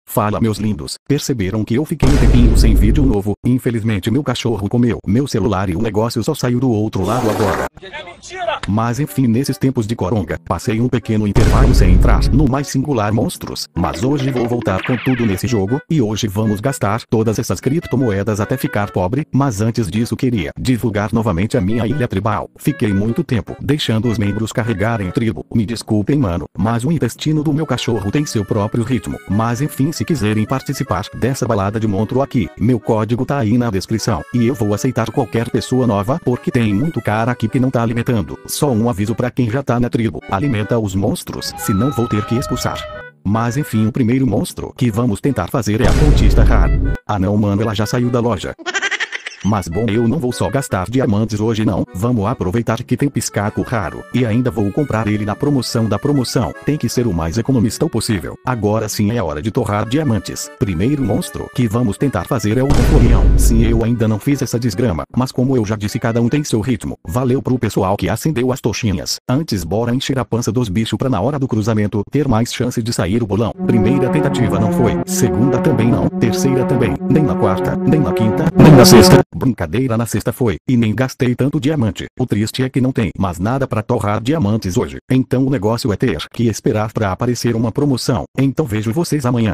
Fala, meus lindos, perceberam que eu fiquei um tempinho sem vídeo novo? Infelizmente meu cachorro comeu meu celular e o negócio só saiu do outro lado agora. É mentira! Mas enfim, nesses tempos de coronga, passei um pequeno intervalo sem entrar no mais singular monstros. Mas hoje vou voltar com tudo nesse jogo, e hoje vamos gastar todas essas criptomoedas até ficar pobre. Mas antes disso queria divulgar novamente a minha ilha tribal. Fiquei muito tempo deixando os membros carregarem tribo. Me desculpem, mano, mas o intestino do meu cachorro tem seu próprio ritmo. Mas enfim, se quiserem participar dessa balada de monstro aqui, meu código tá aí na descrição. E eu vou aceitar qualquer pessoa nova, porque tem muito cara aqui que não tá alimentando. Só um aviso pra quem já tá na tribo: alimenta os monstros, senão vou ter que expulsar. Mas enfim, o primeiro monstro que vamos tentar fazer é a cultista rara. Ah não, mano, ela já saiu da loja. Mas bom, eu não vou só gastar diamantes hoje não, vamos aproveitar que tem piscaco raro, e ainda vou comprar ele na promoção da promoção. Tem que ser o mais economista possível. Agora sim é hora de torrar diamantes. Primeiro monstro que vamos tentar fazer é o Napoleão. Sim, eu ainda não fiz essa desgrama, mas como eu já disse, cada um tem seu ritmo. Valeu pro pessoal que acendeu as tochinhas. Antes bora encher a pança dos bichos pra na hora do cruzamento ter mais chance de sair o bolão. Primeira tentativa não foi, segunda também não, terceira também, nem na quarta, nem na quinta, nem na sexta. Brincadeira, na sexta foi, e nem gastei tanto diamante. O triste é que não tem mais nada pra torrar diamantes hoje. Então o negócio é ter que esperar pra aparecer uma promoção. Então vejo vocês amanhã.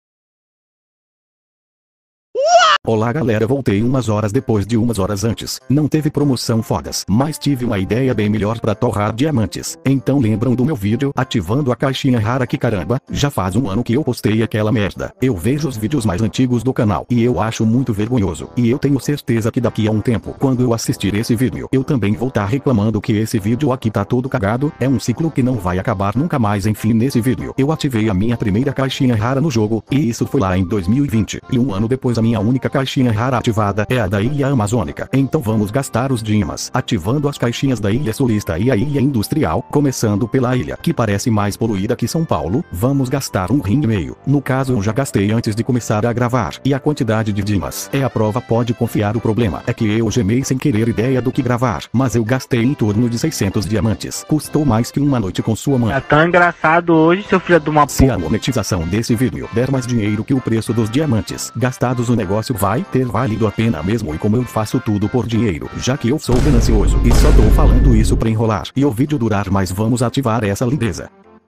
Olá galera, voltei umas horas depois de umas horas antes. Não teve promoção fodas, mas tive uma ideia bem melhor pra torrar diamantes. Então lembram do meu vídeo ativando a caixinha rara? Que caramba, já faz um ano que eu postei aquela merda. Eu vejo os vídeos mais antigos do canal e eu acho muito vergonhoso. E eu tenho certeza que daqui a um tempo, quando eu assistir esse vídeo, eu também vou tá reclamando que esse vídeo aqui tá todo cagado. É um ciclo que não vai acabar nunca mais. Enfim, nesse vídeo eu ativei a minha primeira caixinha rara no jogo, e isso foi lá em 2020. E um ano depois a minha única caixinha rara ativada é a da Ilha Amazônica. Então vamos gastar os dimas ativando as caixinhas da Ilha Sulista e a Ilha Industrial, começando pela ilha que parece mais poluída que São Paulo. Vamos gastar R$1,5. No caso eu já gastei antes de começar a gravar, e a quantidade de dimas é a prova. Pode confiar. O problema é que eu gemei sem querer ideia do que gravar, mas eu gastei em torno de 600 diamantes. Custou mais que uma noite com sua mãe. É tão engraçado hoje, seu filho de uma Se a monetização desse vídeo der mais dinheiro que o preço dos diamantes gastados, o negócio vai ter valido a pena mesmo. E como eu faço tudo por dinheiro, já que eu sou ganancioso e só tô falando isso pra enrolar e o vídeo durar mais, vamos ativar essa lindeza.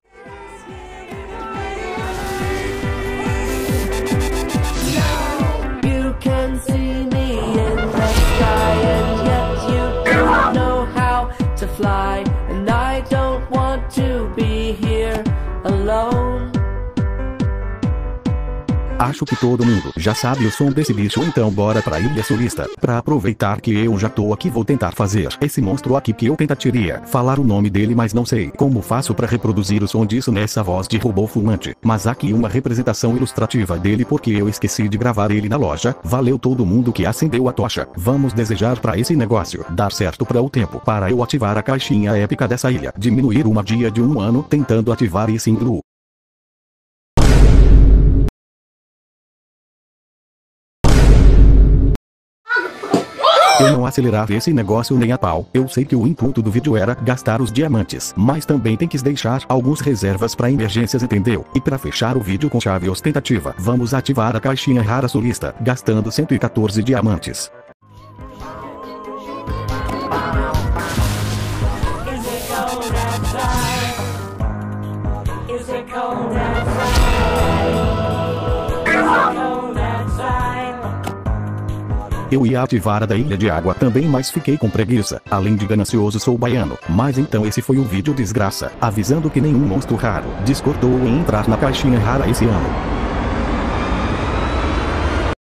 Acho que todo mundo já sabe o som desse bicho, então bora pra Ilha Sulista. Pra aproveitar que eu já tô aqui, vou tentar fazer esse monstro aqui que eu tentaria falar o nome dele, mas não sei como faço pra reproduzir o som disso nessa voz de robô fumante. Mas aqui uma representação ilustrativa dele, porque eu esqueci de gravar ele na loja. Valeu todo mundo que acendeu a tocha. Vamos desejar pra esse negócio dar certo pra o tempo para eu ativar a caixinha épica dessa ilha. Diminuir uma dia de um ano tentando ativar esse inglu. Eu não acelerar esse negócio nem a pau. Eu sei que o intuito do vídeo era gastar os diamantes, mas também tem que deixar alguns reservas pra emergências, entendeu? E pra fechar o vídeo com chave ostentativa, vamos ativar a caixinha rara sulista, gastando 114 diamantes. Eu ia ativar a da Ilha de Água também, mas fiquei com preguiça. Além de ganancioso, sou baiano. Mas então esse foi o vídeo desgraça, avisando que nenhum monstro raro discordou em entrar na caixinha rara esse ano.